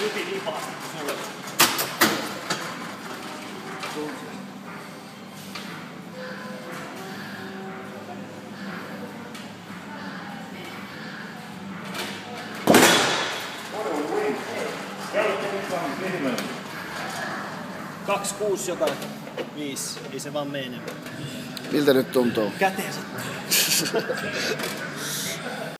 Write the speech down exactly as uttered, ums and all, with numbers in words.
Hypin niin pahasti kuin sulle. kaksi kuusi jotain. viisi. Ei se vaan mene enemmän. Miltä nyt tuntuu? Käteen sattuu.